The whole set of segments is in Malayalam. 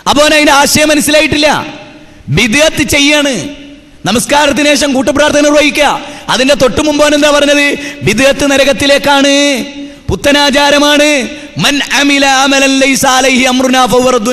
അപ്പോൾ അതിന്റെ ആശയം മനസ്സിലായിട്ടില്ല. ബിദ്അത്ത് ചെയ്യാണ്. നമസ്കാരത്തിന് ശേഷം കൂട്ടുപ്രാർത്ഥന നിർവഹിക്കുക. അതിന്റെ തൊട്ടു മുമ്പ് എന്താ പറഞ്ഞത്? ബിദ്അത്ത് നരകത്തിലേക്കാണ്, പുത്തനാചാരമാണ്. മൻ അമില അമലൻ ലൈസ അലൈഹി അംറുനാ ഫഹുവ റദ്ദുൻ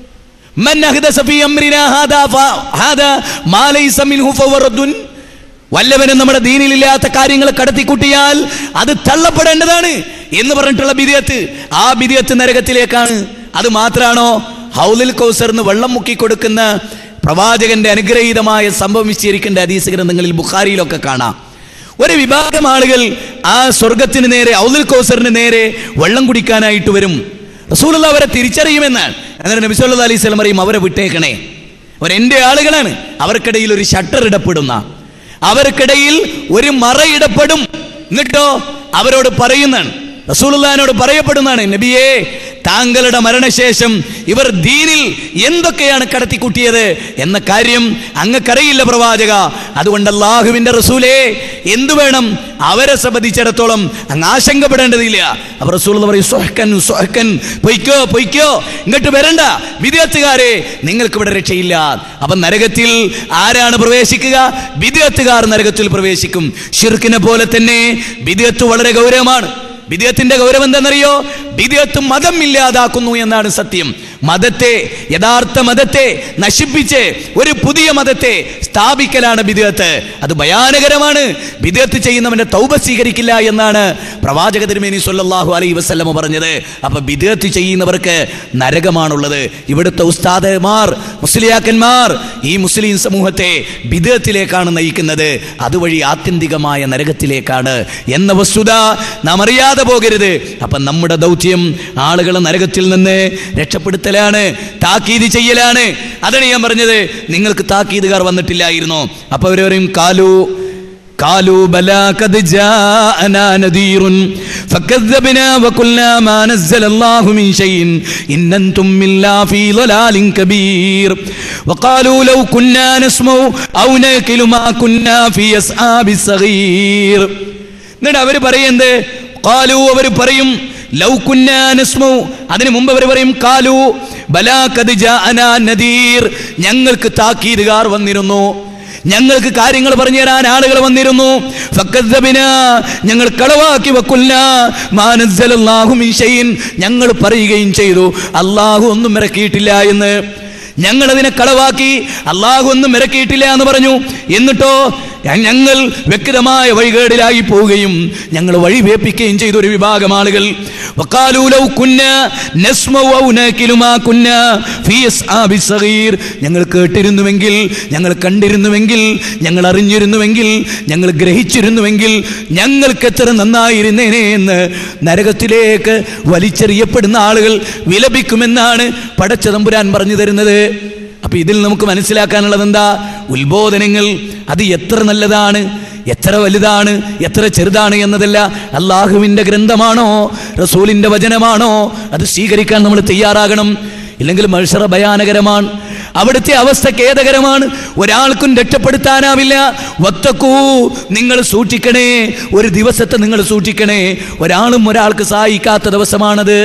മൻ അഹ്ദസ ഫീ അംരിനാ ഹാദാ മാ ലൈസ മിൻഹു ഫഹുവ റദ്ദുൻ. വല്ലവനും നമ്മുടെ ദീനിലില്ലാത്ത കാര്യങ്ങൾ കടത്തിക്കൂട്ടിയാൽ അത് തള്ളപ്പെടേണ്ടതാണ് എന്ന് പറഞ്ഞിട്ടുള്ള ബിദ്അത്ത്, ആ ബിദ്അത്ത് നരകത്തിലേക്കാണ്. അത് മാത്രാണോ? ഹൗലുൽ കൗസറിന് വെള്ളം മുക്കി കൊടുക്കുന്ന പ്രവാചകന്റെ അനുഗ്രഹീതമായ സംഭവം വിശദീകരിക്കേണ്ട ഹദീസ് ഗ്രന്ഥങ്ങളിൽ ബുഖാരിയിലൊക്കെ കാണാം. ഒരു വിഭാഗം ആളുകൾ ആ സ്വർഗത്തിന് നേരെ, ഹൗലുൽ കൗസറിന് നേരെ വെള്ളം കുടിക്കാനായിട്ട് വരും. റസൂലുള്ളാഹി അവരെ തിരിച്ചറിയുമെന്നാണ്. അങ്ങനെ നബി സല്ലല്ലാഹു അലൈഹി വസല്ലം പറയും, അവരെ വിട്ടേക്കണേ, അവരെന്റെ ആളുകളാണ്. അവർക്കിടയിൽ ഒരു ഷട്ടർ ഇടപെടുന്ന, അവർക്കിടയിൽ ഒരു മറയിടപെടും. എന്നിട്ടോ അവരോട് പറയുന്നതാണ്, റസൂലുള്ളാഹിനോട് പറയപ്പെടുന്നതാണ്, നബിയേ, താങ്കളുടെ മരണശേഷം ഇവർ ദീനിൽ എന്തൊക്കെയാണ് കടത്തിക്കൂട്ടിയത് എന്ന കാര്യം അങ്ങക്കറിയില്ല പ്രവാചക. അതുകൊണ്ട് അല്ലാഹുവിന്റെ റസൂലേ, എന്തു വേണം? അവരെ സംബന്ധിച്ചിടത്തോളം അങ്ങ് ആശങ്കപ്പെടേണ്ടതില്ല. അപ്പോൾ റസൂലുള്ളാഹി പറയും, സുഹ്കൻ സുഹ്കൻ, പൊയ്ക്കോ പൊയ്ക്കോ, ഇങ്ങോട്ട് വരണ്ട ബിദ്അത്തുകാരെ, നിങ്ങൾക്ക് ഇവിടെ രക്ഷയില്ല. അപ്പം നരകത്തിൽ ആരാണ് പ്രവേശിക്കുക? ബിദ്അത്തുകാർ നരകത്തിൽ പ്രവേശിക്കും. ശിർക്കിനെ പോലെ തന്നെ ബിദ്അത്ത് വളരെ ഗൗരവമാണ്. ബിദ്അത്തിന്റെ ഗൗരവം എന്താണെന്നറിയോ? ബിദ്അത്ത് മതം ഇല്ലാതാക്കുന്നു എന്നാണ് സത്യം. മതത്തെ, യഥാർത്ഥ മതത്തെ നശിപ്പിച്ച് ഒരു പുതിയ മതത്തെ സ്ഥാപിക്കലാണ് ബിദ്അത്ത്. അത് ഭയാനകരമാണ്. ബിദ്അത്ത് ചെയ്യുന്നവന്റെ തൗബ സ്വീകരിക്കില്ല എന്നാണ് പ്രവാചക തിരുമേനി സ്വല്ലല്ലാഹു അലൈഹി വസല്ലം പറഞ്ഞത്. അപ്പൊ ബിദ്അത്ത് ചെയ്യുന്നവർക്ക് നരകമാണുള്ളത്. ഇവിടുത്തെ ഉസ്താദന്മാർ, മുസ്ലിയാക്കന്മാർ ഈ മുസ്ലിം സമൂഹത്തെ ബിദ്അത്തിലേക്കാണ് നയിക്കുന്നത്. അതുവഴി ആത്യന്തികമായ നരകത്തിലേക്കാണ് എന്ന വസ്തുത നാം അറിയാതെ പോകരുത്. അപ്പൊ നമ്മുടെ ദൗത്യം ആളുകളെ നരകത്തിൽ നിന്ന് രക്ഷപ്പെടുത്തലാണ്, താക്കീത് ചെയ്യലാണ്. അതാണ് ഞാൻ പറഞ്ഞത്. നിങ്ങൾക്ക് താക്കീതുകാർ വന്നിട്ടില്ലായിരുന്നോ? അപ്പൊ അവർ പറയും, قالوا بلى قد جاءنا نذير فكذبنا وقلنا ما نزل الله من شيء إن أنتم إلا في ضلال كبير وقالوا لو كنا نسمع أو نعقل ما كنا في أصحاب السعير. എന്നിട്ട് അവർ പറയുന്നത്, ഖാലു, അവർ പറയും, ലൗ കുന്നാ നസ്മഉ, അതിനു മുമ്പ് അവർ പറയും, ഖാലു ബലാ ഖദ് ജാഅനാ നദീർ, ഞങ്ങൾക്ക് താക്കീതുകാർ വന്നിരുന്നു, ഞങ്ങൾക്ക് കാര്യങ്ങൾ പറഞ്ഞു തരാൻ ആളുകൾ വന്നിരുന്നു. ഫക്കദ്ദബിനാ, ഞങ്ങൾ കളവാക്കി. വഖുൽനാ മാ നസ്സലല്ലാഹു മിൻ ഷൈഇൻ, ഞങ്ങൾ പറയുകയും ചെയ്തു അല്ലാഹു ഒന്നും ഇറക്കിയിട്ടില്ല എന്ന്. ഞങ്ങളതിനെ കളവാക്കി, അല്ലാഹു ഒന്നും ഇറക്കിയിട്ടില്ല എന്ന് പറഞ്ഞു. എന്നിട്ടോ ഞങ്ങൾ വ്യക്തമായ വഴികേടിലായി പോവുകയും ഞങ്ങൾ വഴി വേപ്പിക്കുകയും ചെയ്ത ഒരു വിഭാഗം ആളുകൾ. വഖാലൂ ലൗ കുന്നാ നസ്മഉ ഔ നഅഖിലു മാ കുന്നാ ഫീ അസ്ഹാബി സഗീർ, ഞങ്ങൾ കേട്ടിരുന്നുവെങ്കിൽ, ഞങ്ങൾ കണ്ടിരുന്നുവെങ്കിൽ, ഞങ്ങൾ അറിഞ്ഞിരുന്നുവെങ്കിൽ, ഞങ്ങൾ ഗ്രഹിച്ചിരുന്നുവെങ്കിൽ ഞങ്ങൾക്ക് എത്ര നന്നായിരുന്നേനെ എന്ന് നരകത്തിലേക്ക് വലിച്ചെറിയപ്പെടുന്ന ആളുകൾ വിലപിക്കുമെന്നാണ് പടച്ച തമ്പുരാൻ പറഞ്ഞു തരുന്നത്. അപ്പൊ ഇതിൽ നമുക്ക് മനസ്സിലാക്കാനുള്ളത് എന്താ? ഉത്ബോധനങ്ങൾ അത് എത്ര നല്ലതാണ്, എത്ര വലുതാണ്, എത്ര ചെറുതാണ് എന്നതല്ല. അള്ളാഹുവിന്റെ ഗ്രന്ഥമാണോ, റസൂലിന്റെ വചനമാണോ, അത് സ്വീകരിക്കാൻ നമ്മൾ തയ്യാറാകണം. ഇല്ലെങ്കിൽ മഹ്ശറ ഭയാനകരമാണ്. അവിടുത്തെ അവസ്ഥ ഖേദകരമാണ്. ഒരാൾക്കും രക്ഷപ്പെടുത്താനാവില്ല. വത്തഖൂ, നിങ്ങൾ സൂക്ഷിക്കണേ, ഒരു ദിവസത്തെ നിങ്ങൾ സൂക്ഷിക്കണേ. ഒരാളും ഒരാൾക്ക് സഹായിക്കാത്ത ദിവസമാണത്.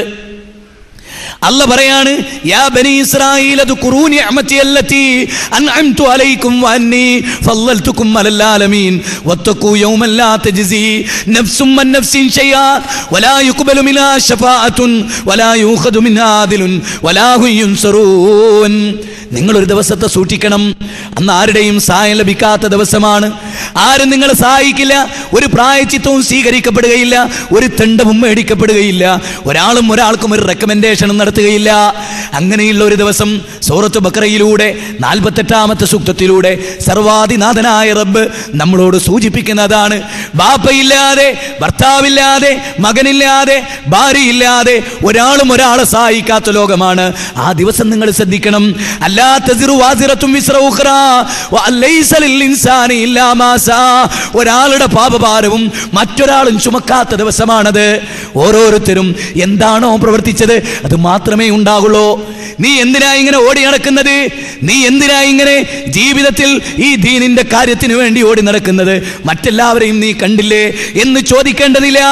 അല്ലാഹ് പറയാണ്, യാ ബനി ഇസ്രായീൽ അദ്കുറൂ നിഅമതി അല്ലതി അൻഅംതു അലൈക്കും വഅന്നി ഫളൽതുകും അലൽ ആലമീൻ വത്തഖൂ യൗമൻ ലാ തജ്സി നഫ്സും അൻ നഫ്സിൻ ശൈആ വലാ യുഖ്ബലു മിനാ ശഫാഅത്തുൻ വലാ യൂഖദു മിനാ ആദിലുൻ വലാ ഹും യുൻസറൂൻ. നിങ്ങളൊരു ദിവസത്തെ സൂക്ഷിക്കണം. അന്ന് ആരുടെയും സഹായം ലഭിക്കാത്ത ദിവസമാണ്. ആരും നിങ്ങളെ സഹായിക്കില്ല. ഒരു പ്രായച്ചിത്തവും സ്വീകരിക്കപ്പെടുകയില്ല. ഒരു തെണ്ടവും മേടിക്കപ്പെടുകയില്ല. ഒരാളും ഒരാൾക്കും ഒരു റെക്കമെൻഡേഷനും നടത്തുകയില്ല. അങ്ങനെയുള്ള ഒരു ദിവസം സൂറത്ത് ബഖറയിലൂടെ 48-ാമത്തെ സൂക്തത്തിലൂടെ സർവാധിനാഥനായ റബ്ബ് നമ്മളോട് സൂചിപ്പിക്കുന്നതാണ്. ബാപ്പയില്ലാതെ, ഭർത്താവില്ലാതെ, മകനില്ലാതെ, ഭാര്യയില്ലാതെ ഒരാളും ഒരാളെ സഹായിക്കാത്ത ലോകമാണ്. ആ ദിവസം നിങ്ങൾ ശ്രദ്ധിക്കണം. അല്ലാ തസിറു വാസിറത്തും വിസ്റ ഉഖ്റാ വലൈസ ലിൽ ഇൻസാനി ഇല്ലാ മാ സാ. ഒരാളുടെ പാപഭാരവും മറ്റൊരാളും ചുമക്കാത്ത ദിവസമാണത്. ഓരോരുത്തരും എന്താണോ പ്രവർത്തിച്ചത് അത് മാത്രമേ ഉണ്ടാകുള്ളൂ. നീ എന്തിനാ ഇങ്ങനെ ഓടി നടക്കുന്നത്? നീ എന്തിനാ ഇങ്ങനെ ജീവിതത്തിൽ ഈ ദീനിന്റെ കാര്യത്തിന് വേണ്ടി ഓടി നടക്കുന്നത്? മറ്റെല്ലാവരെയും നീ കണ്ടില്ലേ എന്ന് ചോദിക്കേണ്ടതില്ല.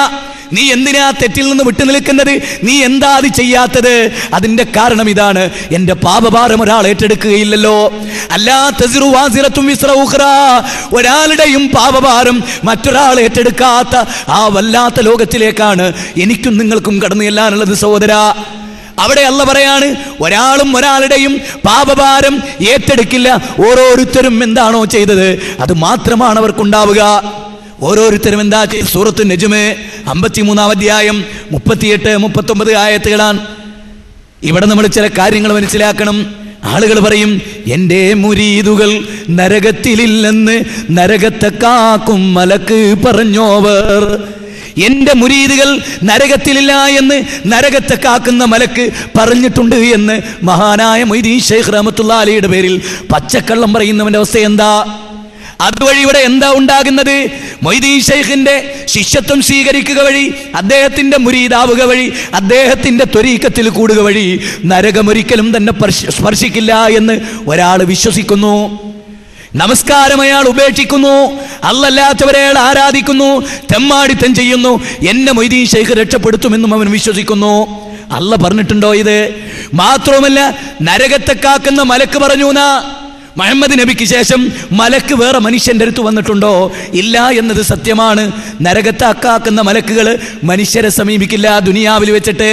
നീ എന്തിനാ തെറ്റിൽ നിന്ന് വിട്ടു നിൽക്കുന്നത്? നീ എന്താ അത് ചെയ്യാത്തത്? അതിന്റെ കാരണം ഇതാണ്, എന്റെ പാപഭാരം ഒരാൾ ഏറ്റെടുക്കുകയില്ലല്ലോ. അല്ലാ തസിറു വാസിറത്തും വിസ്റ ഉഖ്റാ, ഒരാളുടെയും പാപഭാരം മറ്റൊരാൾ ഏറ്റെടുക്കാത്ത ആ വല്ലാത്ത ലോകത്തിലേക്കാണ് എനിക്കും നിങ്ങൾക്കും കടന്നു ചെല്ലാനുള്ളത് സഹോദരാ. അവിടെ അല്ലാഹ് പറയാണ്, ഒരാളും ഒരാളുടെയും പാപഭാരം ഏറ്റെടുക്കില്ല. ഓരോരുത്തരും എന്താണോ ചെയ്തത് അത് മാത്രമാണ് അവർക്കുണ്ടാവുക. ഓരോരുത്തരും എന്താ ചെയ്ത്? സൂറത്ത് നജ്മ് 53-ാം അധ്യായം 38-39 ആയത്തുകളാണ്. ഇവിടെ നമ്മൾ ചില കാര്യങ്ങൾ മനസ്സിലാക്കണം. ആളുകൾ പറയും, എൻ്റെ മുരീദുകൾ നരകത്തിലില്ലെന്ന് നരകത്തെ കാക്കും മലക്ക് പറഞ്ഞോവർ. എന്റെ മുരീദുകൾ നരകത്തിലില്ല എന്ന് നരകത്തെ കാക്കുന്ന മലക്ക് പറഞ്ഞിട്ടുണ്ട് എന്ന് മഹാനായ മൊയ്തീൻ ശൈഖ് റഹ്മത്തുള്ളാഹി അലൈഹിയുടെ പേരിൽ പച്ചക്കള്ളം പറയുന്നവന്റെ അവസ്ഥ എന്താ? അതുവഴി ഇവിടെ എന്താ ഉണ്ടാകുന്നത്? മൊയ്തീൻ ശൈഖിന്റെ ശിഷ്യത്വം സ്വീകരിക്കുക വഴി, അദ്ദേഹത്തിന്റെ മുരീദാവുക വഴി, അദ്ദേഹത്തിന്റെ ത്വരീഖത്തിൽ കൂടുക വഴി നരകമൊരിക്കലും തന്നെ സ്പർശിക്കില്ല എന്ന് ഒരാൾ വിശ്വസിക്കുന്നു. നമസ്കാരം അയാൾ ഉപേക്ഷിക്കുന്നു, അല്ലാത്തവരെ അയാൾ ആരാധിക്കുന്നു, തെമ്മാടിത്തം ചെയ്യുന്നു, എന്നെ മൊയ്തീൻ ശൈഖ് രക്ഷപ്പെടുത്തുമെന്നും അവൻ വിശ്വസിക്കുന്നു. അല്ലാഹ് പറഞ്ഞിട്ടുണ്ടോ ഇത്? മാത്രവുമല്ല, നരകത്തെ കാക്കുന്ന മലക്ക് പറഞ്ഞു എന്നാ. മുഹമ്മദ് നബിക്ക് ശേഷം മലക്ക് വേറെ മനുഷ്യന്റെ അടുത്ത് വന്നിട്ടുണ്ടോ? ഇല്ല എന്നത് സത്യമാണ്. നരകത്തെ അക്കാക്കുന്ന മലക്കുകൾ മനുഷ്യരെ സമീപിക്കില്ല ദുനിയാവിൽ വെച്ചിട്ട്.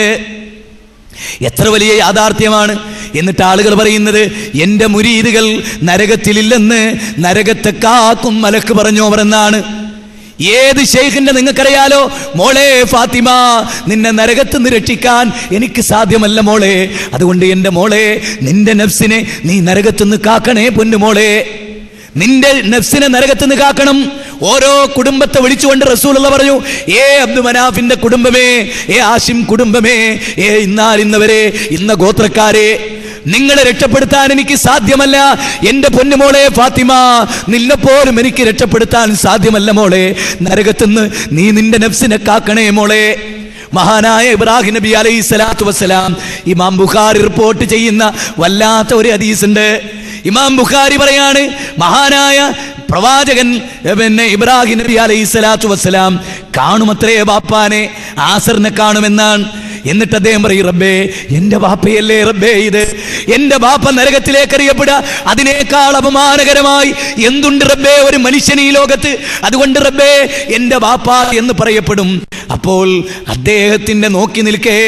എത്ര വലിയ യാഥാർത്ഥ്യമാണ്. എന്നിട്ട് ആളുകൾ പറയുന്നത്, എൻ്റെ മുരീദുകൾ നരകത്തിലില്ലെന്ന് നരകത്തെ കാക്കും മലക്ക് പറഞ്ഞോവർ എന്നാണ്. ഏത് ശൈഖിന്റെ നിങ്ങൾക്കറിയാലോ? മോളെ ഫാത്തിമ, നിന്നെ നരകത്ത് നിന്ന് രക്ഷിക്കാൻ എനിക്ക് സാധ്യമല്ല മോളെ. അതുകൊണ്ട് എൻ്റെ മോളെ, നിന്റെ നഫ്സിനെ നീ നരകത്തുനിന്ന് കാക്കണേ പൊന്നുമോളെ. നിന്റെ നഫ്സിനെ നരകത്തുനിന്ന് കാക്കണം. ഓരോ കുടുംബത്തെ വിളിച്ചുകൊണ്ട് റസൂലുള്ള പറഞ്ഞു, ഏ അബ്ദു മനാഫിന്റെ കുടുംബമേ, ഏ ആശിം കുടുംബമേ, ഏ ഇന്നാലിന്നവരെ, ഇന്ന ഗോത്രക്കാരെ, നിങ്ങളെ രക്ഷപ്പെടുത്താൻ എനിക്ക് സാധ്യമല്ല. എന്റെ പൊന്നുമോളെ ഫാത്തിമ, നിന്നെപ്പോലും എനിക്ക് രക്ഷപ്പെടുത്താൻ സാധ്യമല്ല മോളെ. നരകത്തുനിന്ന് നീ നിന്റെ നഫ്സിനെ കാക്കണേ മോളെ. മഹാനായ ഇബ്രാഹിം നബി അലൈഹി സ്വലാത്തു വസ്സലാം ഇമാം ബുഖാരി റിപ്പോർട്ട് ചെയ്യുന്ന വല്ലാത്ത ഒരു ഹദീസ് ഉണ്ട്. ഇമാം ബുഖാരി പറയാണ്, മഹാനായ പ്രവാചകൻ ഇബ്രാഹിം നബി അലൈഹി സ്വലാത്തു വസ്സലാം കാണുമത്രേ ബാപ്പാനെ, ആസറിനെ കാണുമെന്നാണ്. എന്നിട്ട് അദ്ദേഹം പറയും, റബ്ബേ, എന്റെ ബാപ്പയല്ലേ റബ്ബേ ഇത്? എന്റെ ബാപ്പ നരകത്തിലേക്ക് എറിയപ്പെടുക, അതിനേക്കാൾ അപമാനകരമായി എന്തുണ്ട് റബ്ബേ ഒരു മനുഷ്യൻ ഈ ലോകത്ത്? അതുകൊണ്ട് റബ്ബേ, എന്റെ ബാപ്പ എന്ന് പറയപ്പെടും. അപ്പോൾ അദ്ദേഹത്തിന്റെ നോക്കി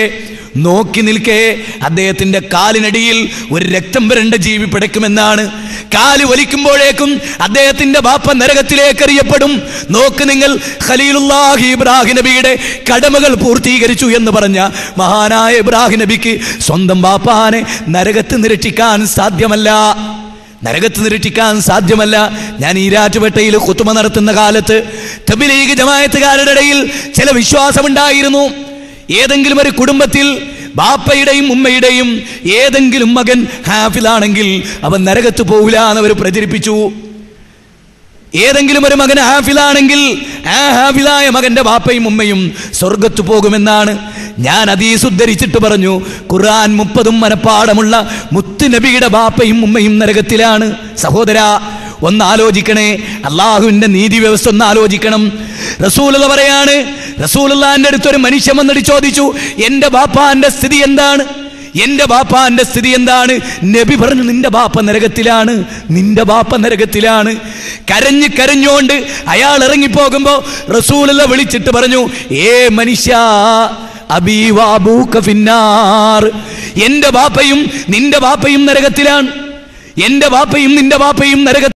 നിൽക്കേ അദ്ദേഹത്തിന്റെ കാലിനടിയിൽ ഒരു രക്തം വരണ്ട ജീവി പിടയ്ക്കുമെന്നാണ്. കാല് വലിക്കുമ്പോഴേക്കും അദ്ദേഹത്തിന്റെ ബാപ്പ നരകത്തിലേക്ക് എറിയപ്പെടും. നോക്ക് നിങ്ങൾ, ഖലീലുല്ലാഹി ഇബ്രാഹിം നബിയുടെ കടമകൾ പൂർത്തീകരിച്ചു എന്ന് പറഞ്ഞ മഹാനായ ഇബ്രാഹിം നബിക്ക് സ്വന്തം ബാപ്പാനെ നരകത്ത് നിരക്ഷിക്കാൻ സാധ്യമല്ല. ഞാൻ ഈരാറ്റുപേട്ടയിൽ ഖുതുബ നടത്തുന്ന കാലത്ത് തബ്ലീഗ് ജമാഅത്തുകാരുടെ ഇടയിൽ ചില വിശ്വാസമുണ്ടായിരുന്നു. ഏതെങ്കിലും ഒരു കുടുംബത്തിൽ ബാപ്പയുടെയും ഉമ്മയുടെയും ഏതെങ്കിലും മകൻ ഹാഫിലാണെങ്കിൽ അവൻ നരകത്ത് പോകില്ല എന്നവർ പ്രചരിപ്പിച്ചു. ഏതെങ്കിലും ഒരു മകൻ ഹാഫിലാണെങ്കിൽ ആ ഹാഫിലായ മകന്റെ ബാപ്പയും ഉമ്മയും സ്വർഗത്ത് പോകുമെന്നാണ്. ഞാൻ ഹദീസ് ഉദ്ധരിച്ചിട്ട് പറഞ്ഞു, ഖുർആൻ 30 മനപ്പാടമുള്ള മുത്ത് നബിയുടെ ബാപ്പയും ഉമ്മയും നരകത്തിലാണ്. സഹോദരാ, ഒന്ന് ആലോചിക്കണേ. അള്ളാഹുവിന്റെ നീതി വ്യവസ്ഥ ഒന്ന് ആലോചിക്കണം. റസൂലുള്ള പറയാണ്, റസൂലുള്ളാഹിന്റെ അടുത്തൊരു മനുഷ്യൻ വന്നിട്ട് ചോദിച്ചു, എന്റെ ബാപ്പാന്റെ സ്ഥിതി എന്താണ്? നബി പറഞ്ഞു, നിന്റെ ബാപ്പ നരകത്തിലാണ്. കരഞ്ഞുകൊണ്ട് അയാൾ ഇറങ്ങിപ്പോകുമ്പോ റസൂലുള്ള വിളിച്ചിട്ട് പറഞ്ഞു, ഏ മനുഷ്യ, അബീ വഅബൂക ഫിന്നാർ. എന്റെ ബാപ്പയും നിന്റെ ബാപ്പയും നരകത്തിലാണ്.